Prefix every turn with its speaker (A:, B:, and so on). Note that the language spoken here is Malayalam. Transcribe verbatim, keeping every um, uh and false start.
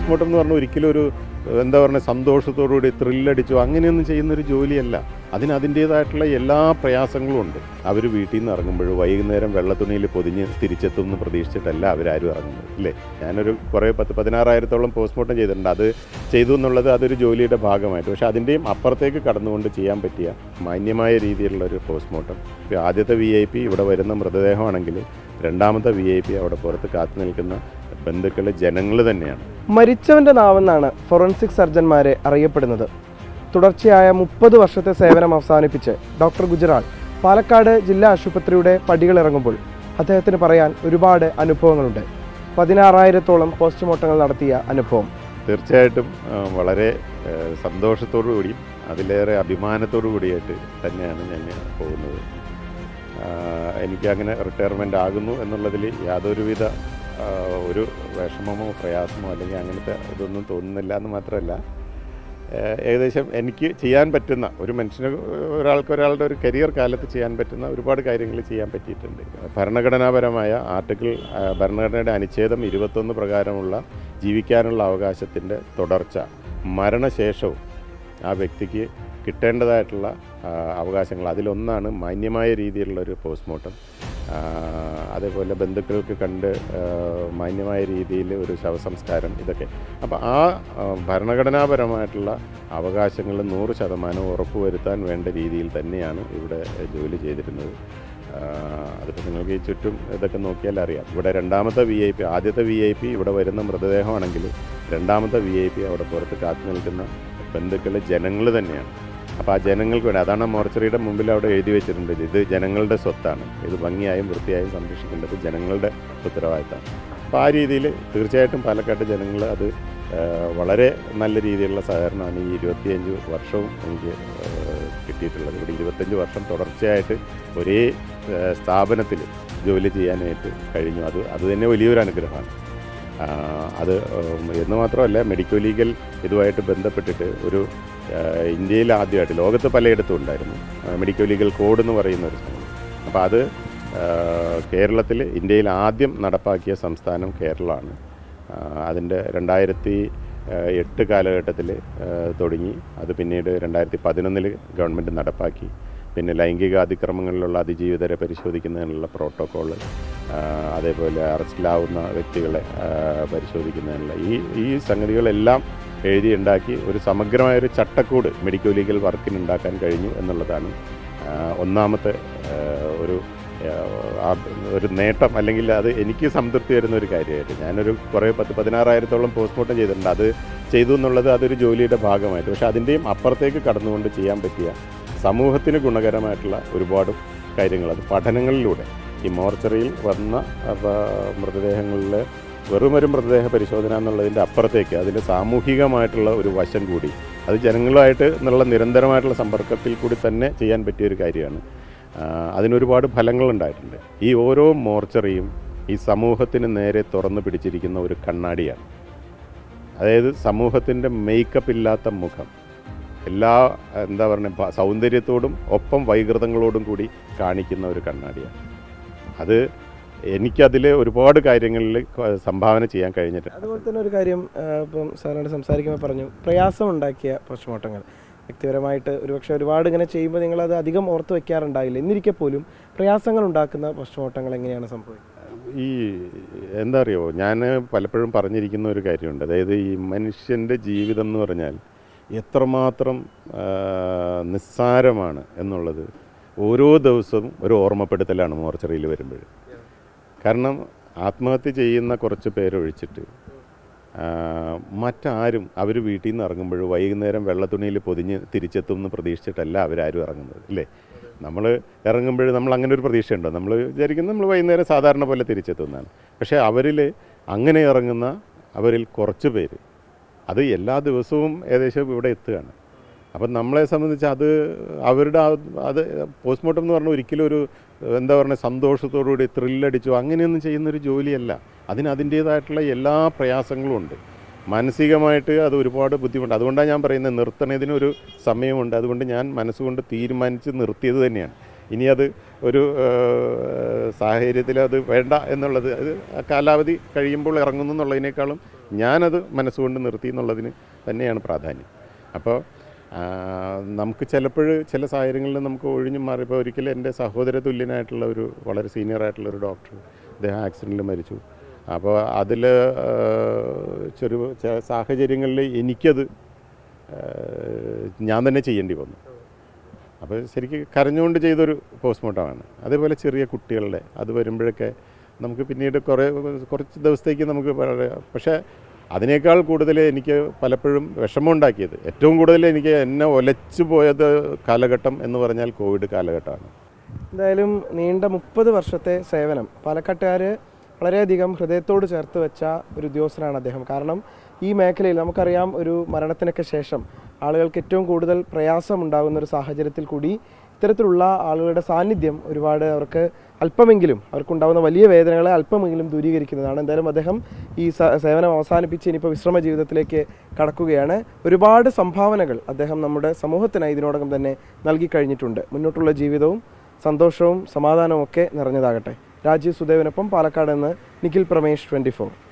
A: പോസ്റ്റ്മോർട്ടം എന്ന് പറഞ്ഞാൽ ഒരിക്കലും ഒരു എന്താ പറയുക സന്തോഷത്തോടുകൂടി ത്രില്ലടിച്ചോ അങ്ങനെയൊന്നും ചെയ്യുന്നൊരു ജോലിയല്ല. അതിന് അതിൻ്റേതായിട്ടുള്ള എല്ലാ പ്രയാസങ്ങളും ഉണ്ട്. അവർ വീട്ടിൽ നിന്ന് ഇറങ്ങുമ്പോൾ വൈകുന്നേരം വെള്ളത്തുണിയിൽ പൊതിഞ്ഞ് തിരിച്ചെത്തും എന്ന് പ്രതീക്ഷിച്ചിട്ടല്ല അവരാരും ഇറങ്ങുന്നത്, ഇല്ലേ? ഞാനൊരു കുറേ പത്ത് പതിനാറായിരത്തോളം പോസ്റ്റ്മോർട്ടം ചെയ്തിട്ടുണ്ട്. അത് ചെയ്തു എന്നുള്ളത് അതൊരു ജോലിയുടെ ഭാഗമായിട്ട്. പക്ഷേ അതിൻ്റെയും അപ്പുറത്തേക്ക് കടന്നുകൊണ്ട് ചെയ്യാൻ പറ്റിയ മാന്യമായ രീതിയിലുള്ളൊരു പോസ്റ്റ്മോർട്ടം. ആദ്യത്തെ വി ഐ പി ഇവിടെ വരുന്ന മൃതദേഹമാണെങ്കിൽ രണ്ടാമത്തെ വി ഐ പി അവിടെ പുറത്ത് കാത്തു നിൽക്കുന്ന ബന്ധുക്കൾ, ജനങ്ങൾ തന്നെയാണ്.
B: മരിച്ചവൻ്റെ നാവെന്നാണ് ഫോറൻസിക് സർജന്മാരെ അറിയപ്പെടുന്നത്. തുടർച്ചയായ മുപ്പത് വർഷത്തെ സേവനം അവസാനിപ്പിച്ച് ഡോക്ടർ ഗുജറാൾ പാലക്കാട് ജില്ലാ ആശുപത്രിയുടെ പടികളിറങ്ങുമ്പോൾ അദ്ദേഹത്തിന് പറയാൻ ഒരുപാട് അനുഭവങ്ങളുണ്ട്. പതിനാറായിരത്തോളം പോസ്റ്റ്മോർട്ടങ്ങൾ നടത്തിയ അനുഭവം.
A: തീർച്ചയായിട്ടും വളരെ സന്തോഷത്തോടു കൂടിയും അതിലേറെ അഭിമാനത്തോടു കൂടിയായിട്ട് തന്നെയാണ് ഞാൻ പോകുന്നത്. എനിക്കങ്ങനെ റിട്ടയർമെൻ്റ് ആകുന്നു എന്നുള്ളതിൽ യാതൊരുവിധ ഒരു വിഷമമോ പ്രയാസമോ അല്ലെങ്കിൽ അങ്ങനത്തെ ഇതൊന്നും തോന്നുന്നില്ല എന്ന് മാത്രമല്ല, ഏകദേശം എനിക്ക് ചെയ്യാൻ പറ്റുന്ന ഒരു മനുഷ്യന് ഒരാൾക്ക് ഒരാളുടെ ഒരു കരിയർ കാലത്ത് ചെയ്യാൻ പറ്റുന്ന ഒരുപാട് കാര്യങ്ങൾ ചെയ്യാൻ പറ്റിയിട്ടുണ്ട്. ഭരണഘടനാപരമായ ആർട്ടിക്കിൾ ഭരണഘടനയുടെ അനുച്ഛേദം ഇരുപത്തൊന്ന് പ്രകാരമുള്ള ജീവിക്കാനുള്ള അവകാശത്തിൻ്റെ തുടർച്ച, മരണശേഷവും ആ വ്യക്തിക്ക് കിട്ടേണ്ടതായിട്ടുള്ള അവകാശങ്ങൾ, അതിലൊന്നാണ് മാന്യമായ രീതിയിലുള്ളൊരു പോസ്റ്റ്മോർട്ടം. അതേപോലെ ബന്ധുക്കൾക്ക് കണ്ട് മാന്യമായ രീതിയിൽ ഒരു ശവസംസ്കാരം, ഇതൊക്കെ. അപ്പോൾ ആ ഭരണഘടനാപരമായിട്ടുള്ള അവകാശങ്ങൾ നൂറ് ശതമാനം ഉറപ്പുവരുത്താൻ വേണ്ട രീതിയിൽ തന്നെയാണ് ഇവിടെ ജോലി ചെയ്തിരുന്നത്. അതിപ്പോൾ നിങ്ങൾക്ക് ഈ ചുറ്റും ഇതൊക്കെ നോക്കിയാൽ അറിയാം. ഇവിടെ രണ്ടാമത്തെ വി ഐ പി, ആദ്യത്തെ വി ഐ പി ഇവിടെ വരുന്ന മൃതദേഹമാണെങ്കിൽ രണ്ടാമത്തെ വി ഐ പി അവിടെ പുറത്ത് കാത്തു നിൽക്കുന്ന ബന്ധുക്കൾ, ജനങ്ങൾ തന്നെയാണ്. അപ്പോൾ ആ ജനങ്ങൾക്ക് വേണ്ടി, അതാണ് മോർച്ചറിയുടെ മുമ്പിൽ അവിടെ എഴുതി വെച്ചിട്ടുണ്ട്, ഇത് ജനങ്ങളുടെ സ്വത്താണ്, ഇത് ഭംഗിയായും വൃത്തിയായും സംരക്ഷിക്കേണ്ടത് ജനങ്ങളുടെ ഉത്തരവാദിത്തമാണ്. അപ്പോൾ ആ രീതിയിൽ തീർച്ചയായിട്ടും പാലക്കാട് ജനങ്ങൾ അത് വളരെ നല്ല രീതിയിലുള്ള സഹകരണമാണ് ഈ ഇരുപത്തിയഞ്ച് വർഷവും എനിക്ക് കിട്ടിയിട്ടുള്ളത്. ഇവിടെ ഇരുപത്തഞ്ച് വർഷം തുടർച്ചയായിട്ട് ഒരേ സ്ഥാപനത്തിൽ ജോലി ചെയ്യാനായിട്ട് കഴിഞ്ഞു. അത് അത് തന്നെ വലിയൊരു അനുഗ്രഹമാണ്. അത് എന്ന് മാത്രമല്ല, മെഡിക്കൽ ലീഗൽ ഇതുമായിട്ട് ബന്ധപ്പെട്ടിട്ട് ഒരു ഇന്ത്യയിൽ ആദ്യമായിട്ട്, ലോകത്ത് പലയിടത്തും ഉണ്ടായിരുന്നു മെഡിക്കൽ ലീഗൽ കോഡ് എന്ന് പറയുന്ന ഒരു സംഭവം. അപ്പോൾ അത് കേരളത്തിൽ, ഇന്ത്യയിൽ ആദ്യം നടപ്പാക്കിയ സംസ്ഥാനം കേരളമാണ്. അതിൻ്റെ രണ്ടായിരത്തി എട്ട് കാലഘട്ടത്തിൽ തുടങ്ങി, അത് പിന്നീട് രണ്ടായിരത്തി പതിനൊന്നിൽ ഗവൺമെൻറ് നടപ്പാക്കി. പിന്നെ ലൈംഗിക അതിക്രമങ്ങളിലുള്ള അതിജീവിതരെ പരിശോധിക്കുന്നതിനുള്ള പ്രോട്ടോക്കോള്, അതേപോലെ അറസ്റ്റിലാവുന്ന വ്യക്തികളെ പരിശോധിക്കുന്നതിനുള്ള ഈ ഈ സംഗതികളെല്ലാം എഴുതിയുണ്ടാക്കി ഒരു സമഗ്രമായൊരു ചട്ടക്കൂട് മെഡിക്കൽ ലീഗൽ വർക്കിനുണ്ടാക്കാൻ കഴിഞ്ഞു എന്നുള്ളതാണ് ഒന്നാമത്തെ ഒരു ഒരു നേട്ടം. അല്ലെങ്കിൽ അത് എനിക്ക് സംതൃപ്തി വരുന്ന ഒരു കാര്യമായിട്ട്. ഞാനൊരു കുറേ പത്ത് പതിനാറായിരത്തോളം പോസ്റ്റ്മോർട്ടം ചെയ്തിട്ടുണ്ട്. അത് ചെയ്തു എന്നുള്ളത് അതൊരു ജോലിയുടെ ഭാഗമായിട്ട്. പക്ഷേ അതിൻ്റെയും അപ്പുറത്തേക്ക് കടന്നുകൊണ്ട് ചെയ്യാൻ പറ്റിയ സമൂഹത്തിന് ഗുണകരമായിട്ടുള്ള ഒരുപാട് കാര്യങ്ങൾ, അത് പഠനങ്ങളിലൂടെ ഈ മോർച്ചറിയിൽ വന്ന മൃതദേഹങ്ങളിൽ വെറുമൊരു മൃതദേഹ പരിശോധന എന്നുള്ളതിൻ്റെ അപ്പുറത്തേക്ക് അതിൻ്റെ സാമൂഹികമായിട്ടുള്ള ഒരു വശം കൂടി, അത് ജനങ്ങളുമായിട്ട് എന്നുള്ള നിരന്തരമായിട്ടുള്ള സമ്പർക്കത്തിൽ കൂടി തന്നെ ചെയ്യാൻ പറ്റിയൊരു കാര്യമാണ്. അതിനൊരുപാട് ഫലങ്ങളുണ്ടായിട്ടുണ്ട്. ഈ ഓരോ മോർച്ചറിയും ഈ സമൂഹത്തിന് നേരെ തുറന്നു പിടിച്ചിരിക്കുന്ന ഒരു കണ്ണാടിയാണ്. അതായത് സമൂഹത്തിൻ്റെ മേക്കപ്പ് ഇല്ലാത്ത മുഖം, എല്ലാ എന്താ പറയുക സൗന്ദര്യത്തോടും ഒപ്പം വൈകൃതങ്ങളോടും കൂടി കാണിക്കുന്ന ഒരു കണ്ണാടിയാണ്. അത് എനിക്കതിൽ ഒരുപാട് കാര്യങ്ങളിൽ സംഭാവന ചെയ്യാൻ കഴിഞ്ഞിട്ടുണ്ട്.
B: അതുപോലെ തന്നെ ഒരു കാര്യം, ഇപ്പം സാറിനോട് സംസാരിക്കുമ്പോൾ പറഞ്ഞു, പ്രയാസം ഉണ്ടാക്കിയ പോസ്റ്റ്മോർട്ടങ്ങൾ വ്യക്തിപരമായിട്ട് ഒരുപക്ഷെ ഒരുപാട് ഇങ്ങനെ ചെയ്യുമ്പോൾ നിങ്ങളത് അധികം ഓർത്ത് വയ്ക്കാറുണ്ടായില്ല. എന്നിരിക്കെ പോലും പ്രയാസങ്ങൾ ഉണ്ടാക്കുന്ന പോസ്റ്റ്മോർട്ടങ്ങൾ എങ്ങനെയാണ് സംഭവിക്കുന്നത്?
A: ഈ എന്താ അറിയോ, ഞാൻ പലപ്പോഴും പറഞ്ഞിരിക്കുന്ന ഒരു കാര്യമുണ്ട്. അതായത് ഈ മനുഷ്യൻ്റെ ജീവിതം എന്ന് പറഞ്ഞാൽ എത്രമാത്രം നിസ്സാരമാണ് എന്നുള്ളത് ഓരോ ദിവസവും ഒരു ഓർമ്മപ്പെടുത്തലാണ് മോർച്ചറിയിൽ വരുമ്പോൾ. കാരണം ആത്മഹത്യ ചെയ്യുന്ന കുറച്ച് പേരൊഴിച്ചിട്ട് മറ്റാരും അവർ വീട്ടിൽ നിന്ന് ഇറങ്ങുമ്പോൾ വൈകുന്നേരം വെള്ളത്തുണിയിൽ പൊതിഞ്ഞ് തിരിച്ചെത്തും എന്ന് പ്രതീക്ഷിച്ചിട്ടല്ല അവരാരും ഇറങ്ങുന്നത്, അല്ലേ? നമ്മൾ ഇറങ്ങുമ്പോൾ നമ്മൾ അങ്ങനെ ഒരു പ്രതീക്ഷയുണ്ടോ? നമ്മൾ വിചാരിക്കുന്നത് നമ്മൾ വൈകുന്നേരം സാധാരണ പോലെ തിരിച്ചെത്തുന്നതാണ്. പക്ഷേ അവരിൽ അങ്ങനെ ഇറങ്ങുന്ന അവരിൽ കുറച്ച് പേര് അത് എല്ലാ ദിവസവും ഏകദേശം ഇവിടെ എത്തുകയാണ്. അപ്പം നമ്മളെ സംബന്ധിച്ച് അത് അവരുടെ അത് പോസ്റ്റ്മോർട്ടം എന്ന് പറഞ്ഞാൽ ഒരിക്കലും ഒരു എന്താ പറയുക സന്തോഷത്തോടുകൂടി ത്രില്ലടിച്ചോ അങ്ങനെയൊന്നും ചെയ്യുന്നൊരു ജോലിയല്ല. അതിന് അതിൻ്റേതായിട്ടുള്ള എല്ലാ പ്രയാസങ്ങളും ഉണ്ട്. മാനസികമായിട്ട് അത് ഒരുപാട് ബുദ്ധിമുട്ട്. അതുകൊണ്ടാണ് ഞാൻ പറയുന്നത് നിർത്തണതിനൊരു സമയമുണ്ട്. അതുകൊണ്ട് ഞാൻ മനസ്സുകൊണ്ട് തീരുമാനിച്ച് നിർത്തിയത് തന്നെയാണ്. ഇനി അത് ഒരു സാഹചര്യത്തിൽ അത് വേണ്ട എന്നുള്ളത്, അത് കാലാവധി കഴിയുമ്പോൾ ഇറങ്ങുന്നു എന്നുള്ളതിനേക്കാളും ഞാനത് മനസ്സുകൊണ്ട് നിർത്തി എന്നുള്ളതിന് തന്നെയാണ് പ്രാധാന്യം. അപ്പോൾ നമുക്ക് ചിലപ്പോൾ ചില സാഹചര്യങ്ങളിൽ നമുക്ക് ഒഴിഞ്ഞു മാറിയപ്പോൾ ഒരിക്കലും എൻ്റെ സഹോദര തുല്യനായിട്ടുള്ള ഒരു വളരെ സീനിയറായിട്ടുള്ള ഒരു ഡോക്ടർ അദ്ദേഹം ആക്സിഡൻറ്റിൽ മരിച്ചു. അപ്പോൾ അതിൽ ചെറിയ സാഹചര്യങ്ങളിൽ എനിക്കത് ഞാൻ തന്നെ ചെയ്യേണ്ടി വന്നു. അപ്പോൾ ശരിക്കും കരഞ്ഞുകൊണ്ട് ചെയ്തൊരു പോസ്റ്റ്മോർട്ടമാണ്. അതേപോലെ ചെറിയ കുട്ടികളുടെ അത് വരുമ്പോഴൊക്കെ നമുക്ക് പിന്നീട് കുറേ കുറച്ച് ദിവസത്തേക്ക് നമുക്ക് പറയാം. പക്ഷേ അതിനേക്കാൾ കൂടുതൽ എനിക്ക് പലപ്പോഴും വിഷമമുണ്ടാക്കിയത്, ഏറ്റവും കൂടുതൽ എനിക്ക് എന്നെ ഒലച്ചു പോയത് കാലഘട്ടം എന്ന് പറഞ്ഞാൽ കോവിഡ് കാലഘട്ടമാണ്.
B: എന്തായാലും നീണ്ട മുപ്പത് വർഷത്തെ സേവനം പാലക്കാട്ടുകാർ വളരെയധികം ഹൃദയത്തോട് ചേർത്ത് വെച്ച ഒരു ഉദ്യോഗസ്ഥനാണ് അദ്ദേഹം. കാരണം ഈ മേഖലയിൽ നമുക്കറിയാം, ഒരു മരണത്തിനൊക്കെ ശേഷം ആളുകൾക്ക് ഏറ്റവും കൂടുതൽ പ്രയാസമുണ്ടാകുന്ന ഒരു സാഹചര്യത്തിൽ കൂടി ഇത്തരത്തിലുള്ള ആളുകളുടെ സാന്നിധ്യം ഒരുപാട് അവർക്ക് അല്പമെങ്കിലും അവർക്കുണ്ടാകുന്ന വലിയ വേദനകളെ അല്പമെങ്കിലും ദൂരീകരിക്കുന്നതാണ്. എന്തായാലും അദ്ദേഹം ഈ സേവനം അവസാനിപ്പിച്ച് ഇനിയിപ്പോൾ വിശ്രമ ജീവിതത്തിലേക്ക് കടക്കുകയാണ്. ഒരുപാട് സംഭാവനകൾ അദ്ദേഹം നമ്മുടെ സമൂഹത്തിനായി ഇതിനോടകം തന്നെ നൽകി കഴിഞ്ഞിട്ടുണ്ട്. മുന്നോട്ടുള്ള ജീവിതവും സന്തോഷവും സമാധാനവും ഒക്കെ നിറഞ്ഞതാകട്ടെ. രാജീവ് സുദേവിനൊപ്പം പാലക്കാട് നിന്ന് നിഖിൽ പ്രമേഷ്, ട്വൻറ്റി ഫോർ.